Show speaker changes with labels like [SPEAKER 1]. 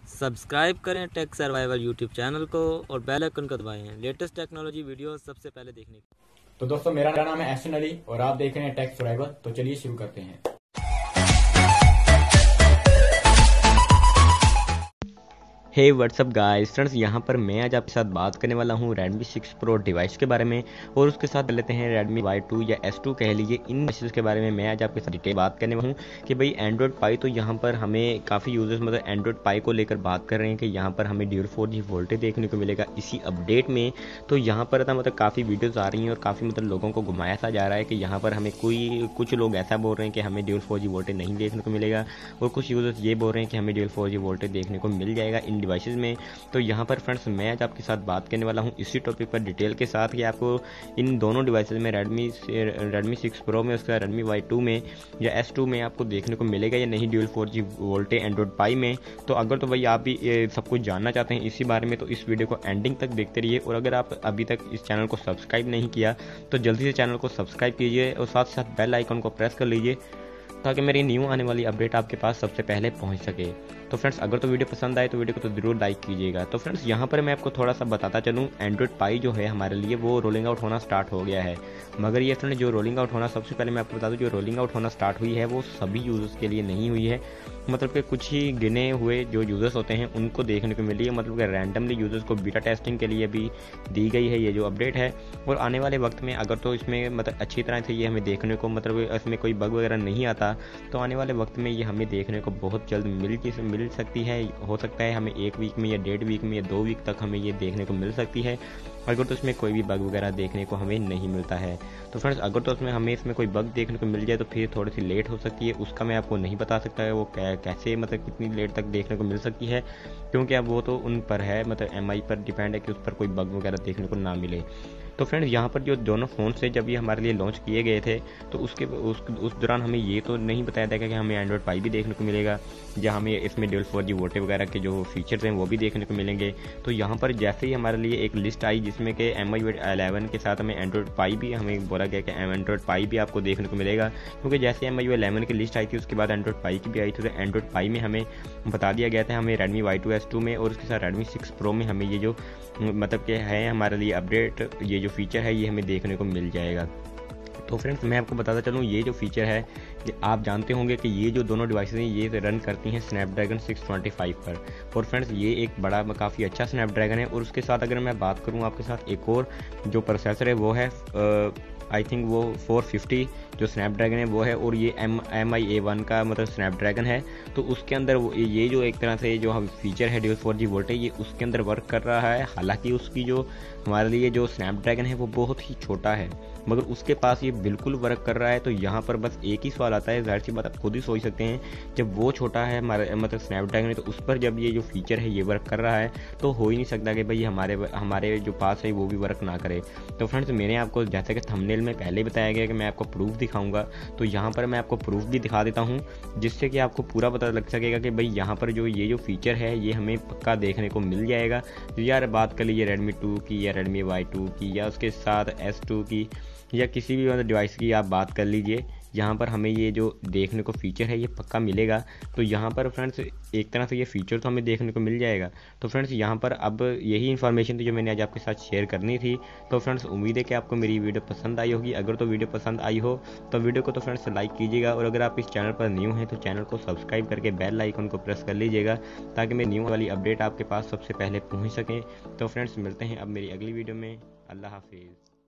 [SPEAKER 1] Subscribe करें take survival YouTube channel को और बेल आइकन को दबाएं लेटेस्ट टेक्नोलॉजी वीडियो सबसे पहले देखने के।
[SPEAKER 2] तो दोस्तों मेरा नाम है अहसन अली और आप देख रहे हैं टेक सर्वाइवल। तो चलिए शुरू करते हैं।
[SPEAKER 3] हे व्हाट्सअप गाइस फ्रेंड्स, यहाँ पर मैं आज आपके साथ बात करने वाला हूँ Redmi 6 Pro डिवाइस के बारे में और उसके साथ लेते हैं Redmi Y2 या S2 कह लीजिए। इन डिवाइसेस के बारे में मैं आज आपके साथ डिटेल बात करने वाला हूँ कि भाई एंड्रॉइड पाई तो यहाँ पर हमें काफ़ी यूजर्स मतलब एंड्रॉइड पाई को लेकर बात कर रहे हैं कि यहाँ पर हमें ड्यूल 4G वोल्टे देखने को मिलेगा इसी अपडेट में। तो यहाँ पर था मतलब काफ़ी वीडियोज़ आ रही हैं और काफ़ी मतलब लोगों को घुमाया सा जा रहा है कि यहाँ पर हमें कुछ लोग ऐसा बोल रहे हैं कि हमें ड्यूल 4G वोल्टे नहीं देखने को मिलेगा और कुछ यूजर्स ये बोल रहे हैं कि हमें ड्यूल 4G वोल्टे देखने को मिल जाएगा इन डिवाइसेज में। तो यहाँ पर फ्रेंड्स मैं आज आपके साथ बात करने वाला हूँ इसी टॉपिक पर डिटेल के साथ कि आपको इन दोनों डिवाइसेज में Redmi 6 Pro में उसका Redmi Y2 में या S2 में आपको देखने को मिलेगा या नहीं ड्यूल 4G वोल्टे एंड्रॉइड पाई में। तो अगर तो भाई आप भी सब कुछ जानना चाहते हैं इसी बारे में तो इस वीडियो को एंडिंग तक देखते रहिए। और अगर आप अभी तक इस चैनल को सब्सक्राइब नहीं किया तो जल्दी से चैनल को सब्सक्राइब कीजिए और साथ साथ बेल आइकन को प्रेस कर लीजिए ताकि मेरी न्यू आने वाली अपडेट आपके पास सबसे पहले पहुंच सके। तो फ्रेंड्स अगर तो वीडियो पसंद आए तो वीडियो को तो जरूर लाइक कीजिएगा। तो फ्रेंड्स यहाँ पर मैं आपको थोड़ा सा बताता चलूँ, एंड्रॉइड पाई जो है हमारे लिए वो रोलिंग आउट होना स्टार्ट हो गया है। मगर ये फ्रेंड जो रोलिंग आउट होना, सबसे पहले मैं आपको बता दूँ जो रोलिंग आउट होना स्टार्ट हुई है वो सभी यूजर्स के लिए नहीं हुई है। मतलब कि कुछ ही गिने हुए जो यूजर्स होते हैं उनको देखने को मिली है। मतलब कि रैंडमली यूजर्स को बीटा टेस्टिंग के लिए भी दी गई है ये जो अपडेट है। और आने वाले वक्त में अगर तो इसमें मतलब अच्छी तरह से ये हमें देखने को मतलब इसमें कोई बग वगैरह नहीं आता तो आने वाले वक्त में ये हमें देखने को बहुत जल्द मिल सकती है। हो सकता है हमें 1 वीक में या 1.5 वीक में या 2 वीक तक हमें ये देखने को मिल सकती है अगर तो इसमें कोई भी बग वगैरह देखने को हमें नहीं मिलता है। तो फ्रेंड्स अगर तो हमें इसमें कोई बग देखने को मिल जाए तो फिर थोड़ी सी लेट हो सकती है, उसका मैं आपको नहीं बता सकता है वो कैसे मतलब कितनी लेट तक देखने को मिल सकती है, क्योंकि अब वो तो उन पर है मतलब MI पर डिपेंड है कि उस पर कोई बग वगैरह देखने को ना मिले। तो फ्रेंड्स यहाँ पर जो दोनों फ़ोन से जब ये हमारे लिए लॉन्च किए गए थे तो उस दौरान हमें ये तो नहीं बताया था कि हमें एंड्रॉइड पाई भी देखने को मिलेगा या हमें इसमें ड्यूल 4G वोल्टे वगैरह के जो फीचर्स हैं वो भी देखने को मिलेंगे। तो यहाँ पर जैसे ही हमारे लिए एक लिस्ट आई जिसमें कि MI 11 के साथ हमें एंड्रॉइड पाई भी हमें बोला गया कि एंड्रॉइड पाई भी आपको देखने को मिलेगा, क्योंकि जैसे MI 11 की लिस्ट आई थी उसके बाद एंड्रॉइड पाई की भी आई थी। तो एंड्रॉइड पाई में हमें बता दिया गया था हमें Redmi Y2 S2 में और उसके साथ Redmi 6 Pro में हमें ये जो मतलब कि है हमारे लिए अपडेट ये जो फीचर है ये हमें देखने को मिल जाएगा। तो फ्रेंड्स मैं आपको बताता चलूँ ये जो फीचर है कि आप जानते होंगे कि ये जो दोनों डिवाइसेस हैं ये रन करती हैं स्नैपड्रैगन 625 पर। और फ्रेंड्स ये एक बड़ा काफ़ी अच्छा स्नैपड्रैगन है। और उसके साथ अगर मैं बात करूँ आपके साथ एक और जो प्रोसेसर है वो है आई थिंक वो 450 जो स्नैपड्रैगन है वो है और ये MI A1 का मतलब स्नैपड्रैगन है। तो उसके अंदर ये जो एक तरह से जो हम फीचर है ड्यूल 4G वोल्टे ये उसके अंदर वर्क कर रहा है। हालांकि उसकी जो हमारे लिए जो स्नैपड्रैगन है वो बहुत ही छोटा है मगर उसके पास ये बिल्कुल वर्क कर रहा है। तो यहाँ पर बस एक ही सवाल आता है, जाहिर सी बात आप खुद ही सोच सकते हैं, जब वो छोटा है हमारे मतलब स्नैपड्रैगन है तो उस पर जब ये जो फीचर है ये वर्क कर रहा है तो हो ही नहीं सकता कि भाई हमारे जो पास है वो भी वर्क ना करे। तो फ्रेंड्स मैंने आपको जैसे कि थंबनेल में पहले बताया गया कि मैं आपको प्रूफ दिखाऊंगा, तो यहाँ पर मैं आपको प्रूफ भी दिखा देता हूँ जिससे कि आपको पूरा पता लग सकेगा कि भाई यहाँ पर जो ये जो फीचर है ये हमें पक्का देखने को मिल जाएगा। तो यार बात कर लीजिए Redmi 2 की या Redmi Y2 की या उसके साथ S2 की या किसी भी मतलब डिवाइस की आप बात कर लीजिए, यहाँ पर हमें ये जो देखने को फीचर है ये पक्का मिलेगा। तो यहाँ पर फ्रेंड्स एक तरह से ये फीचर तो हमें देखने को मिल जाएगा। तो फ्रेंड्स यहाँ पर अब यही इन्फॉर्मेशन थी जो मैंने आज आपके साथ शेयर करनी थी। तो फ्रेंड्स उम्मीद है कि आपको मेरी वीडियो पसंद आई होगी। अगर तो वीडियो पसंद आई हो तो वीडियो को तो फ्रेंड्स लाइक कीजिएगा और अगर आप इस चैनल पर न्यू हैं तो चैनल को सब्सक्राइब करके बेल आइकन को प्रेस कर लीजिएगा ताकि मेरी न्यू वाली अपडेट आपके पास सबसे पहले पहुँच सकें। तो फ्रेंड्स मिलते हैं अब मेरी अगली वीडियो में। अल्लाह हाफिज़।